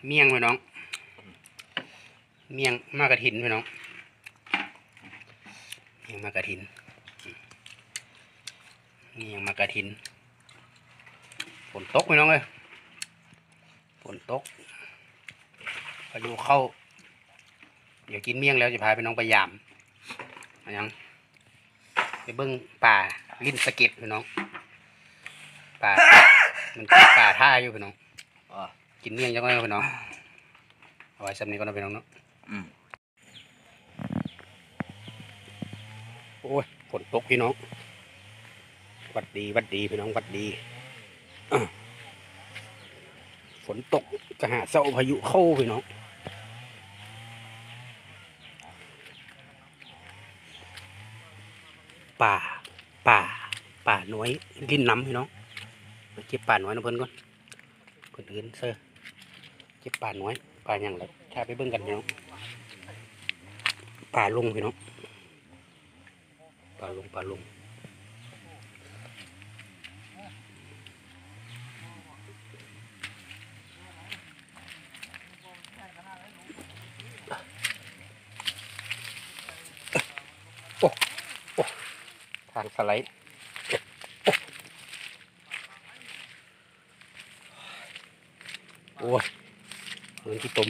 เมี่ยงพี่น้องเมี่ยงมากระถินพี่น้องเมี่ยงมากระถินเมี่ยงมากระถินฝนตกพี่น้องเลยฝนตกพายุเข้าเดี๋ยวกินเมี่ยงแล้วจะพาพี่น้องไปยามอะไรยังไปเบิ้งป่าลิ้นสะเก็ดพี่น้องป่ามันป่าท่าอยู่พี่น้องกินเมี่ยงจังเลยพี่น้องเอาไว้สำนี้ก็ได้พี่น้องเนาะโอ้ยฝนตกพี่น้องวัดดีพี่น้องวัดดีฝนตกกระหาเศร้าพายุเข้าพี่น้องป่าน้อยลิ้นน้ำพี่น้องไปเก็บป่าน้อยนะเพิ่นก่อนคนอื่นเซอร์เก็บป่าน้อยป่าอย่างไรถ้าไปเบิ่งกันพี่น้องป่าลงพี่น้องป่าลงโอ้ทางสไลด์โอ้ยเหมือนที่ต้ม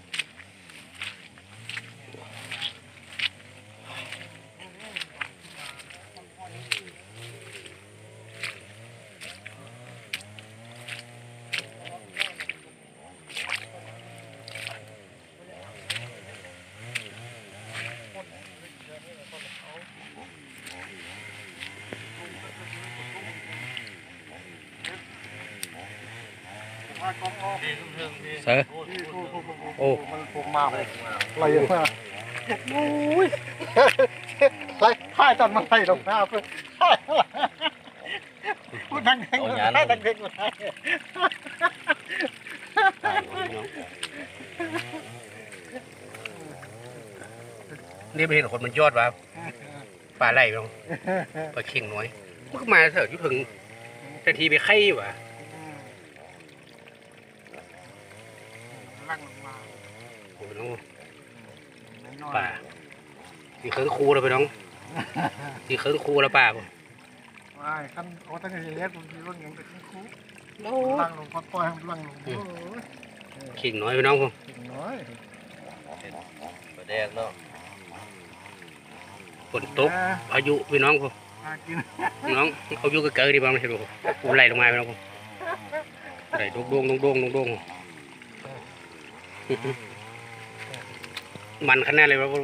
เซอร์โอ้มันปลูกมาเลยอะไรอย่างเงี้ยโอ้ยไล่ท่ายตอนมันไล่ลงหน้าเพื่อท่ายพูดดังเด้งท่ายดังเด้งมานี่ไม่เห็นคนมันยอดวะป่าไร่พี่น้องปลาเข่งน้อยมันก็มาเถอะยุถึงแต่ทีไปไข่วะลั่งลงมาโอ้ยน้องป่าที่เคิร์นคูแล้วไปน้องที่เคิร์นคูแล้วป่าผมไม่ขั้นเขาตั้งใจเลี้ยงผมที่รุ่นยังเป็นขั้นคูลั่งลงปล่อยให้ลั่งลงเข่งน้อยไปน้องผมน้อยปลาแดกเนาะฝนตกพายุพี่น้องผมน้องเขาอยู่กับเกลือดีบ้างไม่ใช่ผมปูไหลลงมาไปน้องผมไหลดงมันขนาดเลยว่า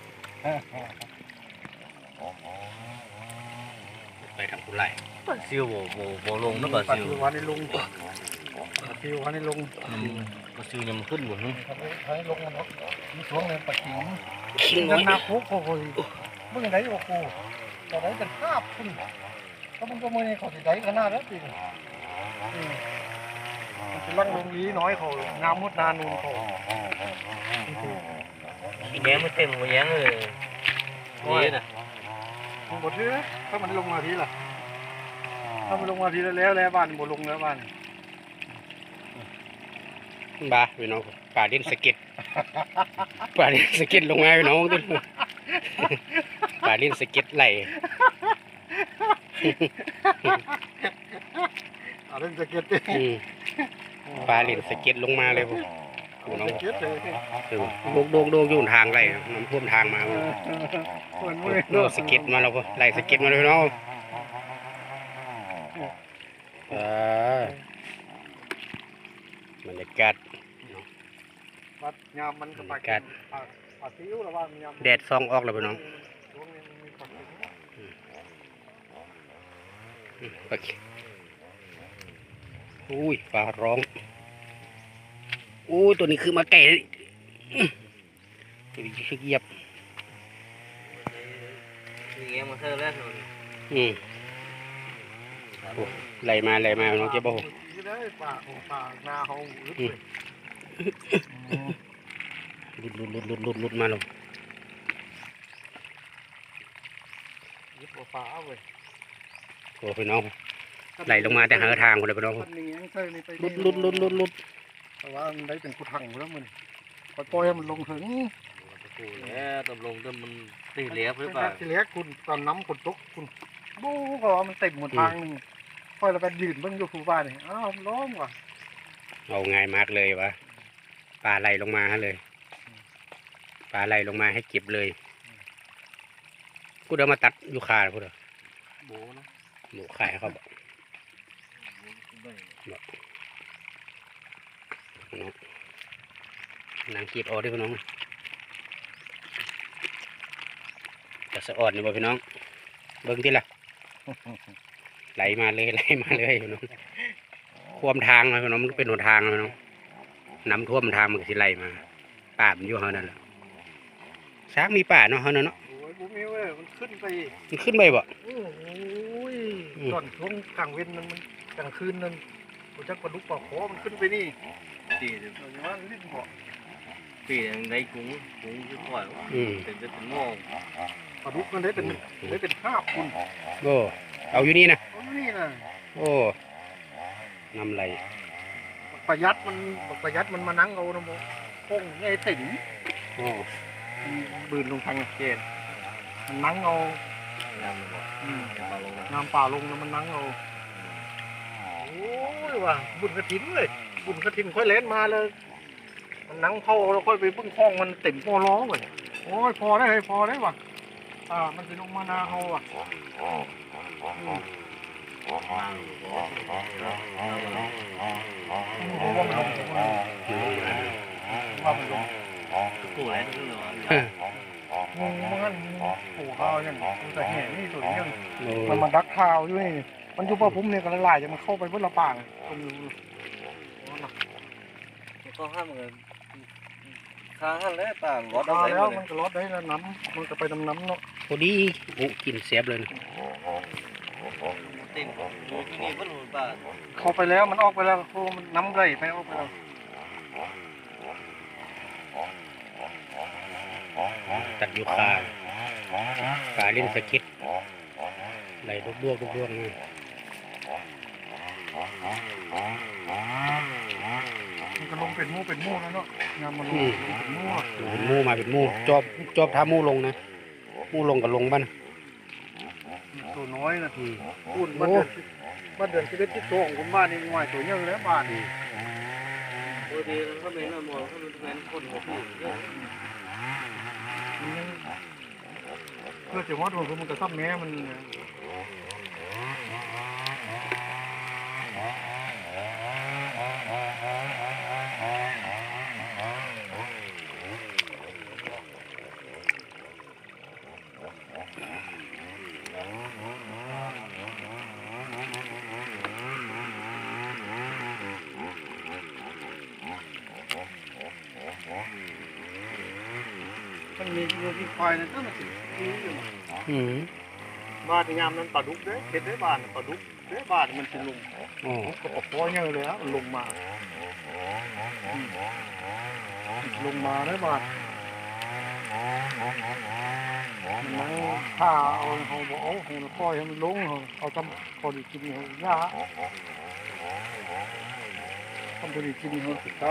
ไปทางปูไหลปลาซิวโบลงนะปลาซิววันนี้ลงซิววันนี้ลงปลาซิวยังขึ้นหมดนึงให้ลงมันมีช่วงนึงปลาขิงน้อยนาคุกโอ้ยมึงไหนโอ้โหแต่ไหนเป็นภาพขึ้นก็มึงก็มือนี่เขาสิได้ขนาดนั้นจริงมันจะลั่งลงนี้น้อยเขางามมุดนานูนเขาอีแย้งไม่เต็มมาแย้งเลยนี่นะหมดเลยถ้ามันลงมาทีละถ้ามันลงมาทีแล้วบ้านบ่ลงแล้วบ้านบ้าพี่น้องป่าดินสะเก็ดป่าดินสะเก็ดลงมาพี่น้องดิป่าดินสะเก็ดไหลเล่นสเก็ตปลาเล่นสเก็ตลงมาเลยผมน้องโดกอยู่ทางไรน้ำท่วมทางมาเราสเก็ตมาเราไล่สเก็ตมาเลยน้องบรรยากาศยามมันบรรยากาศแดดซองออกแล้วพี่น้องโอเคอุ้ยฟ้าร้องอู้ตัวนี้คือมาไก่ตัวนี้คือเหยียบอีแย้งมาเท่าแล้วไหลมาน้องเจ๊บ่ป่านาเขาลุดมาลงยึดป่าเอาเว้ยโอ้พี่น้องไหลลงมาแต่หาทางคนเลยพี่น้องลุดแต่ว่ามันได้เป็นกูทังแล้วมันปล่อยให้มันลงถึงกูแล้วตำลงแต่มันตีเหลียบหรือเปล่าทีแรกคุณตอนน้ำฝนตกคุณบู๊ก็ว่ามันเต็มหมดทางนึงค่อยแล้วก็ยืนเบิ่งอยู่ผู้บ้านนี่อ้าวล้อมว่ะเอาง่ายมากเลยวะปลาไหลลงมาให้เลยปลาไหลลงมาให้เก็บเลยพูดเอามาตัดอยู่คาพูดเอาโบนะหมูขายเขาบอกน้องนางกีบเอาด้วยพี่น้องจะสะอ่อนนี่บ่พี่น้องเบิ่งที่ละไหลมาเลยไหลมาเลยพี่น้องท่วมทางเลยพี่น้องมันก็เป็นหนทางเลยพี่น้องน้ำท่วมทางมันก็สิไหลมาป่ามันอยู่เฮานั่นแหละช้างมีป่าเนาะเฮานั่นเนาะโอ้ยบุ้มีเว้ยมันขึ้นไปมันขึ้นไปบ่โอ้ยตอนช่วงกลางเว้นมันกลางคืนนั่นกูจักปลาดุกปลาขอมันขึ้นไปนี่ตีเดี๋ยวเอาอย่างว่าลิ้นบ่ปีในกุ้งคือปล่อย เป็นโง่ปลาดุกมันได้เป็นคาบคุณโอ้เอาอยู่นี่นะเอาอยู่นี่นะโอ้น้ำไหลประหยัดมันมานั่งเอาน้ำบ่คงไอ้ติ๋งโอ้บืนลงทางเกตมันนั่งเอาน้ำบอกอืมน้ำปลาลงนะน้ำป่าลงแล้วมันนั่งเอาโอ้ยว่ะบุญกระถินเลยบุญกระถินค่อยเล่นมาเลยมันนั่งเท่าแล้วค่อยไปบึ้งคลองมันเต็มพอร้องเลยโอ้ยพอได้เลยพอได้ว่ะมันจะลงมานาเฮาว่ะ ว่ามันลงว่ามันลงกูแล้วคืองูมันปู่ข้าวยังแต่แห่นี่ตัวยังโอ้มันมาดักข้าวอยู่นี่มันอยู่ป่าพุ่มเนี่ยกันหลายจะมันเข้าไปบนละป่างตรงก็ห้ามเงินค้างแล้วป่างรถมาอะไรแล้วเลมัยนก็ลดได้แล้วน้ำมันก็ไปน้ำเนาะพอดีโอ้กินเสียบเลยนะตีนกูที่นี่ก็หลุดป่าเข้าไปแล้วมันออกไปแล้วมันน้ำไหลไปออกไปแล้วตัดยูคาปลาเล่นสกิดไหลลูกดวกๆนี่มันก็ลงเป็นมู่แล้วเนาะงานมันลงเป็นมู่เป็นหมูมาเป็นหมูจอบท้าหมูลงนะหมูลงกับลงบ้านตัวน้อยนะอืมพูดบ้านเดือนชีวิตที่โตของคุณบ้านนี่ง่ายตัวยังแล้วบ้านนี่พอดีแล้วก็เป็นมอเขาเป็นคนหัวผู้เยอะเพื่อจะวัดว่ามันก็ซับแม่มันมันมีอยู่ที่ควายนั่นก็มันสิมีอยู่อืมบ้านยามนั้นปลาดุกเด้เห็ดได้บ้านปลาดุกเด้บ้านมันสิลงโอ้ก็ปล่อยเยอะเลยฮะลงมาลงมาได้บ้านมันนั่งผ้าเอาเขาบอกเอาให้มันคอยให้มันลงเอาทำพอดีกินเขาย่าทำพอดีกินเขา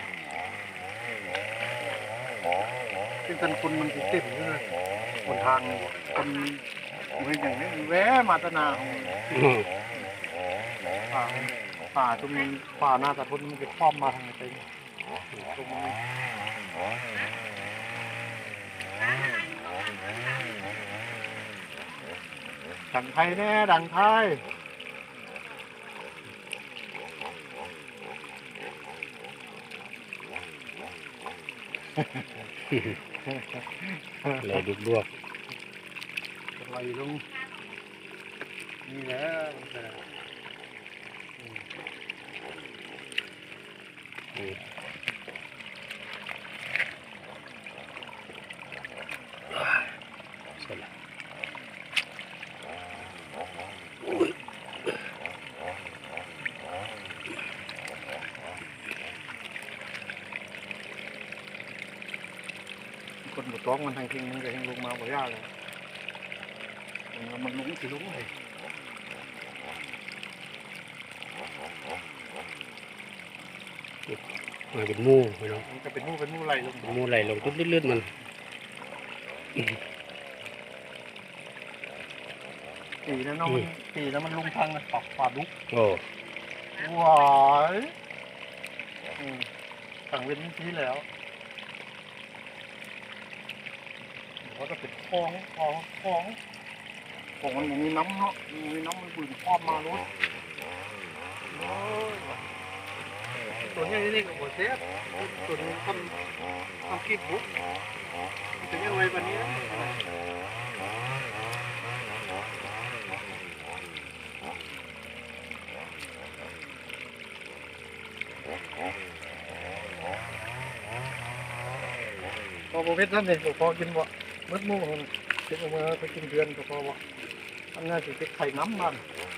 ที่กันคนมันติดติดเลยคนทางคนเหมือนอย่างนี้แวะมาตนาโอ้ป่าตรงนี้ป่าหน้าตะทุนมันจะครอบมาทางไหนไปตรงนี้ดังไทยแน่ดังไทยเลยลูกดวกอะไรลงนี่แหละอืมเสร็จแล้วคนหมดร้องมันทางทิ้งมันก็ยังลงมาบ่ยากเลยมันลงสิลงเลยมาเป็นหมู่พี่น้องมันจะเป็นมู่ไหลลงหมู่ไหลลงตุ้ดลื่นๆมันปีนั้นเนาะมันปีนั้นมันลงทางนะปักป่าดุกโอ้ว้ายสั่งเว้นที่แล้วเขาจะเป็นคลองของมันมีน้ำเนาะมีน้ำมันบึนครอบมาเลยตัวนี้นี่ก็หมดเสียตัวนี้ทำคลิปบุ๊กจะยังไงวันนี้พอเพชรนั่นเองพอกินบ่มืดมู่มันกินออกมาไปกินเดือนก็พอบ่ทำงานสิเป็นไข่น้ำมัน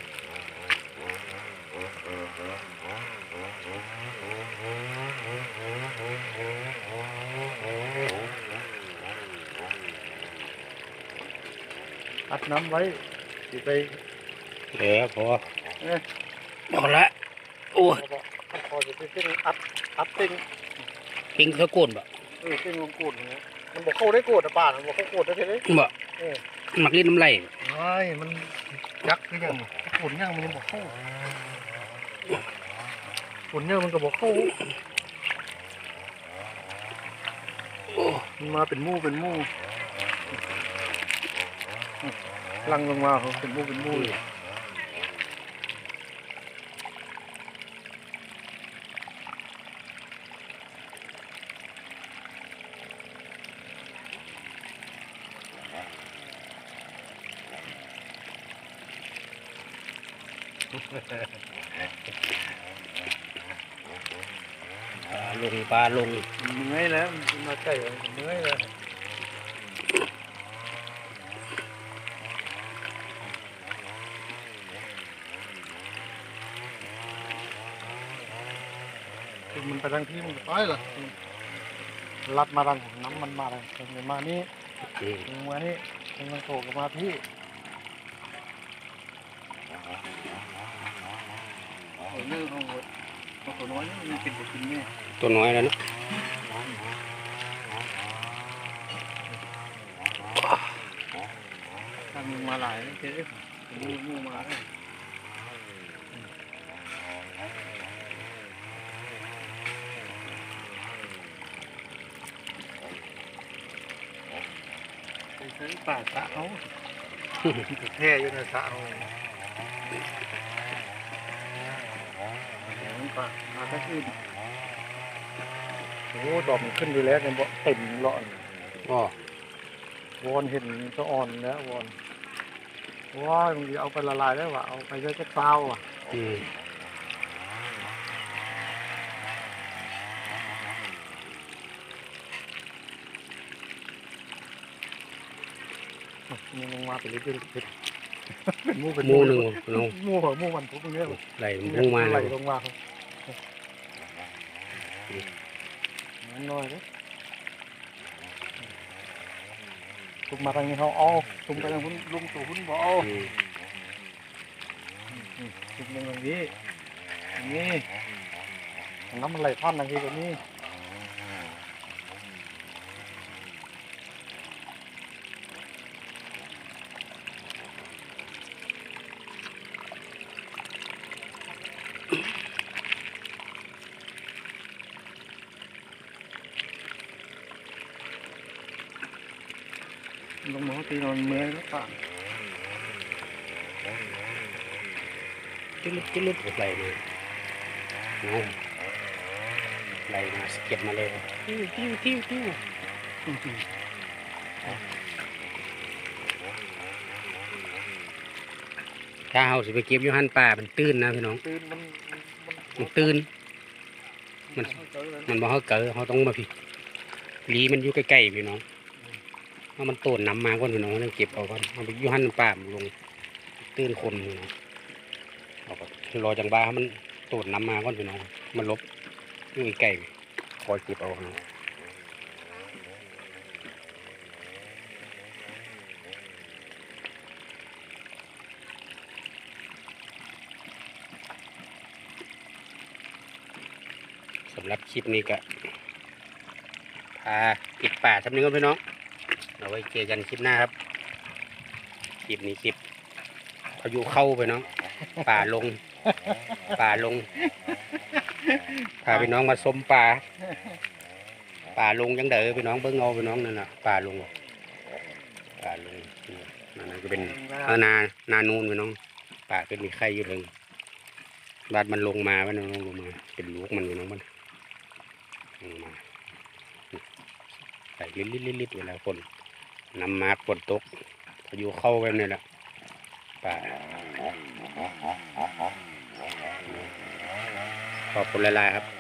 อัดน้ำไว้สิไปเดี๋ยวพอเอ๊ะพอละโอ้ยพอจะไปเป็นอัดเต็งปิ้งเขาโกนบ่เต็งลงกูดเนี่ยมันบอกเข้าได้กูดอะป่ามันบอกเข้ากูดได้เลยบ่มักลิ้นน้ำไหลไม่มันยักษ์คือยังฝุ่นยังมันยังบอกเข้าฝุ่นยังมันก็บอกเข้ามันมาเป็นมู่ลังลงมาเขาเป็นมู่ปลาลงเมื่อยแล้วมันมาใกล้เมื่อยแล้วมันไปทางที่มันไปเหรอลัดมาทางน้ำมันมาทางมานี่มานี่มันโผล่มาที่เรื่องของตัวน้อยนี่มันเป็นกินเนี่ยตัวน้อยแล้วเนาะทางมาหลายเจ๊มูมาไปซื้อป่าสะเขาแท้อยู่ในสะเขาป่ามาทั้งอื่นโอ้ดอกมันขึ้นไปแล้วเนี่ยบ่เต็มหลอดอ๋อวอนเห็นก็อ่อนแล้ววอนว้ายบางทีเอาไปละลายได้ว่ะเอาไปได้จะเปล่าอ่ะมันลงมาเป็นเรื่อยๆเป็นมูเป็นหมู่หนึ่งน้องมูเหรอมูมันทุกตรงนี้ไหลหมู่มาไหลเลยลงมาครับน้อยเลยตุ่มมาทางนี้เขาเอาตุ่มไปทางหุ้นลุงตู่หุ้นบ่เอาตุ่มอย่างนี้นี่น้ำมันไหลพันทางนี้แบบนี้ ลงมาตีนอนเมื่อยแล้วป่ะจุลุดไหลเลยน้องไหลมาเก็บมาเลยติ้วถ้าเฮาสิไปเก็บอยู่หันป่ามันตื้นนะพี่น้องตื่นมันตื้นมันมันบ่เฮาเกิดเฮาต้องมาพี่หลีมันอยู่ใกล้ๆพี่น้องเอามันโตนน้ำมาก่อนพี่น้องต้องเก็บเอาก่อนเอาไปอยู่หันป่ามันลงตื้นคนพี่น้องเอาก็รอจังบ้าให้มันโตนน้ำมาก่อนพี่น้องมันลบอยู่ใกล้ๆคอยเก็บเอาพี่น้องสสำหรับคลิปนี้ก็พาปิดป่าทำนึงครับพี่น้องเอาไว้เจอกันคลิปหน้าครับคลิปนี้คลิปพายุเข้าไปน้องป่าลงพาพี่น้องมาชมป่าลงยังเด้อพี่น้องเบิ้งเอาพี่น้องนั่นน่ะป่าลงนั่นก็เป็นนานูนพี่น้องป่าเป็นมีไข่อยู่เลยบาดมันลงมาพี่น้องลงมาเป็นลูกมันพี่น้องมันลงมาใส่ลิดเวลาฝนน้ำมาฝนตกพายุเข้าไปนี่แหละป่าขอบคุณหลายๆครับ